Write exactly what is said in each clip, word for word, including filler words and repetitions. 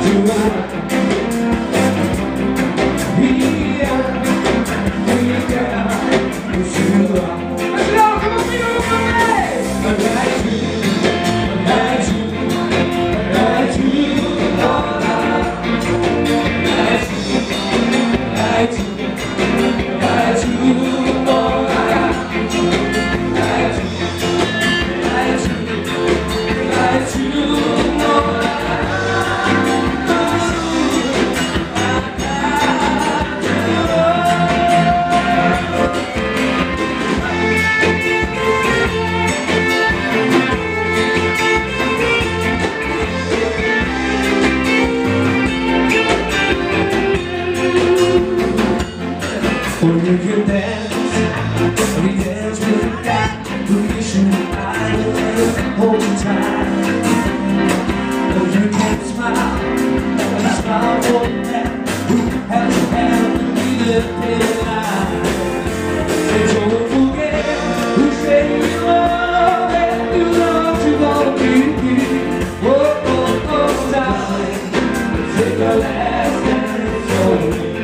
When you can dance, we dance with that permission. I will hold you tight. When you can smile, and I smile for the man who has a hand to be lifted high. And don't forget who said you love and you love you gonna be. Oh, oh, oh, darling, take a last dance for me.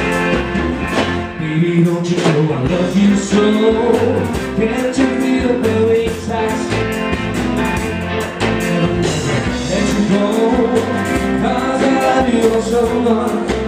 Baby, don't you know I love you so? Can't you feel the way it touch? Let you go, 'cause I love you so much.